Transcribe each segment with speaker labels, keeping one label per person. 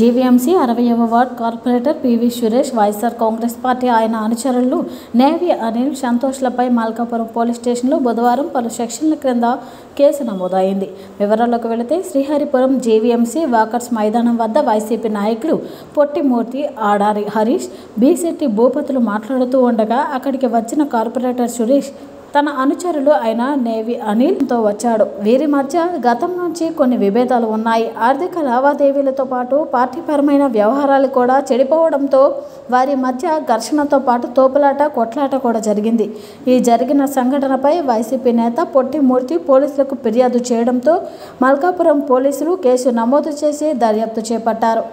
Speaker 1: GVMC 60వ ward corporator PV Suresh, YSR Congress party ఆయన అనుచరులు నేవి అనిల్, సంతోష్లపై మల్కాపురం పోలీస్ స్టేషన్లో బుధవారం పలు సెక్షన్ల క్రింద కేసు నమోదైంది. వివరాల్లోకి వెళితే శ్రీహరిపురం జీవీఎంసీ వాకర్స్ మైదానం వద్ద వైసీపీ నాయకులు పొట్టిమూర్తి, ఆడారి హరీష్, బీశెట్టి భూపతులు మాట్లాడుతూ ఉండగా అక్కడికి వచ్చిన కార్పొరేటర్ సురేష్ తన అనుచరులు అయిన నేవి అనిల్తో వచ్చాడు. వీరి మధ్య గతం నుంచి కొన్ని విభేదాలు ఉన్నాయి. ఆర్థిక లావాదేవీలతో పాటు పార్టీపరమైన వ్యవహారాలు కూడా చెడిపోవడంతో వారి మధ్య ఘర్షణతో పాటు తోపులాట, కొట్లాట కూడా జరిగింది. ఈ జరిగిన సంఘటనపై వైసీపీ నేత పొట్టిమూర్తి పోలీసులకు ఫిర్యాదు చేయడంతో మల్కాపురం పోలీసులు కేసు నమోదు చేసి దర్యాప్తు చేపట్టారు.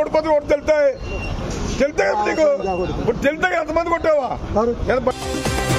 Speaker 2: ఎంతమంది కొట్టావా?